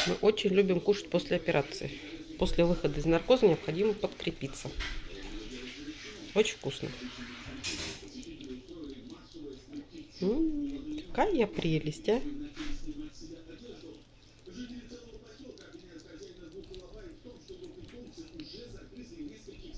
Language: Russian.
Мы очень любим кушать после операции. После выхода из наркоза необходимо подкрепиться. Очень вкусно. Какая прелесть, а!